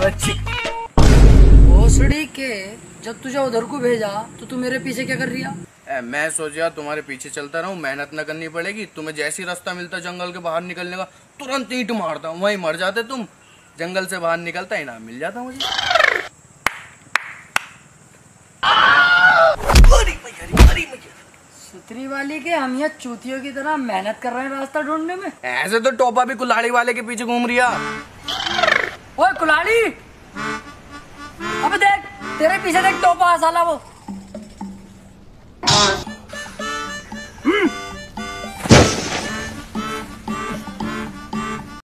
बच्ची भोसड़ी के जब तुझे उधर को भेजा तो तू मेरे पीछे क्या कर रही है? मैं सोचा तुम्हारे पीछे चलता रहूं, मेहनत न करनी पड़ेगी। तुम्हें जैसी रास्ता मिलता जंगल के बाहर निकलने का, तुरंत ईंट मारता हूं, वहीं मर जाते तुम। जंगल से बाहर निकलता इनाम मिल जाता मुझे। सुतरी वाली के हम यहाँ चूतियों की तरह मेहनत कर रहे हैं रास्ता ढूंढने में। ऐसे तो टोपा भी कुल्हाड़ी वाले के पीछे घूम रिया। ओए कुल्हाड़ी, अब देख तेरे पीछे देख टोपा साला वो।